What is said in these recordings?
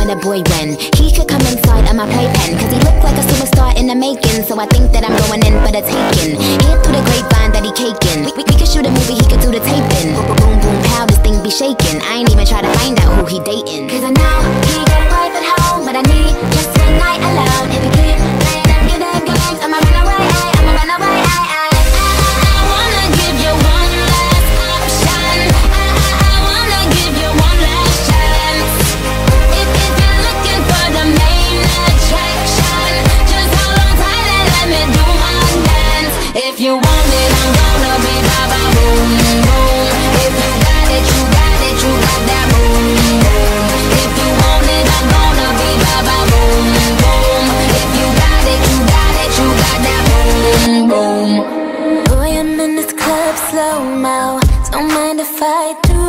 a boy when he could come inside of my playpen, cause he looked like a superstar in the making. So I think that I'm going in for the taking. Hear through the grapevine that he caking. We could shoot a movie, he could do the taping. Boom, boom, boom, pow, this thing be shaking. I ain't even try to find out who he dating, cause I know he got a wife at home, but I need just one night alone. If he keep playing them good games, I'ma run away, I'ma run away. I wanna give you one last option. I wanna give you one last chance. If you're looking for the main attraction, just hold on tight and let me do my dance. If you want it, I'm gonna be ba-ba boom boom. If you got it, you got it, you got that boom boom. If you want it, I'm gonna be ba-ba boom boom. If you got it, you got it, you got that boom boom. Boy, I'm in this club slow-mo, don't mind if I do.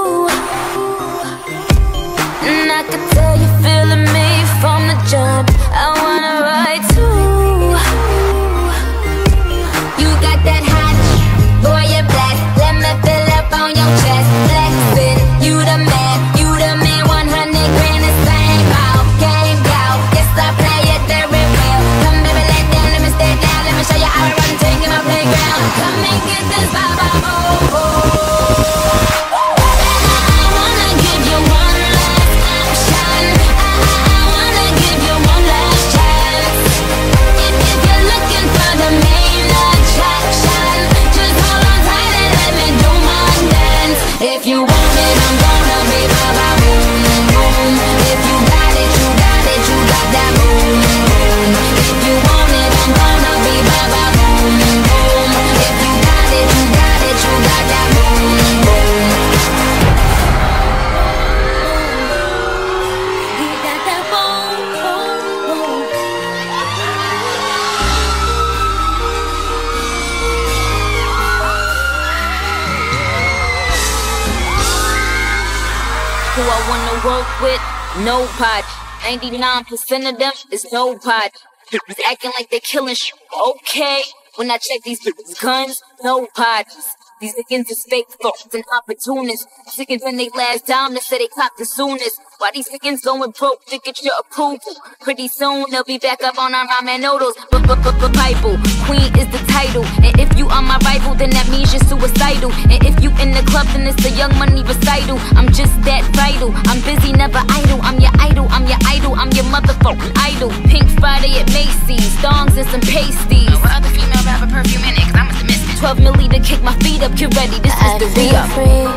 And I can tell you feeling me from the jump, I wanna ride too. You got that hot, boy, you're black, let me fill up on your chest. Black fit, you the man, 100 grand is same ball, game go. Yes, I play it very well. Come baby, lay down, let me stay down, let me show you how I run, take in my playground. Come and get this ba-ba boom boom. I wanna give you one last option. I wanna give you one last chance. If you're looking for the main attraction, just hold on tight and let me do my dance. If you want it, I'm gonna be ba-ba boom boom. If you got it, you got it, you got that boom boom. If you want it, I'm gonna be ba-ba boom boom. If you got it, you got it, you got that boom boom. You got that boom boom boom. Who I wanna work with? Nobody. 99% of them is nobody. Acting like they killing shit. Okay. When I check these bitches' guns, nobodies. These niggas is fake thoughts and opportunists. Chickens when they last dime, they say they cop the soonest. Why these chickens going broke to get your approval? Pretty soon they'll be back up on our ramen noodles. Bible, queen is the title. And if you are my rival, then that means you're suicidal. And if you in the club, then it's the Young Money recital. I'm just that vital. I'm busy, never idle. I'm your idol, I'm your idol, I'm your motherfucking idol. Pink Friday at Macy's, thongs and some pasties. What other female rapper perfume in it? Cause I must have missed it. 12 milli to kick my feet up, get ready, this is the re-up.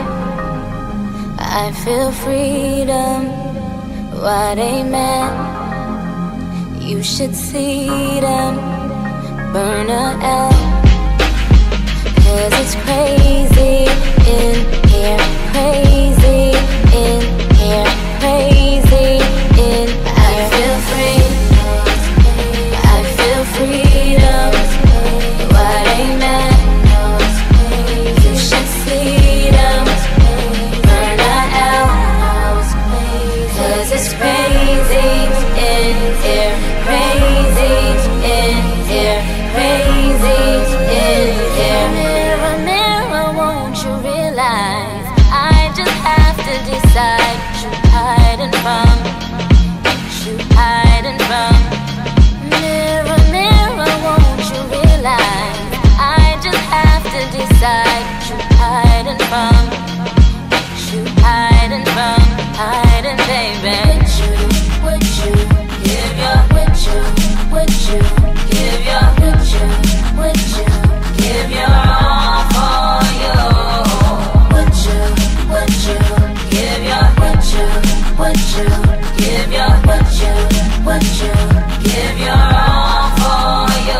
I feel freedom, what a man. You should see them burn a L. Cause it's crazy in here, crazy in here, crazy in here. I feel free, I feel freedom, what a man. You should see them burn a L. Cause it's crazy in here, crazy in here, crazy in here. Mirror, mirror, won't you realize I just have to decide what you hiding from, what you hiding from. Mirror, mirror, won't you realize I just have to decide what you hiding from, what you hiding from, hiding, baby. Would you give your, would you give your, would you give your all for you? Would you give your, would you give your, would you give your all for you?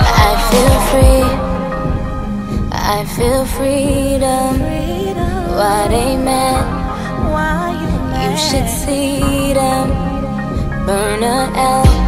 I feel freedom, what a man. You should see them burn a L.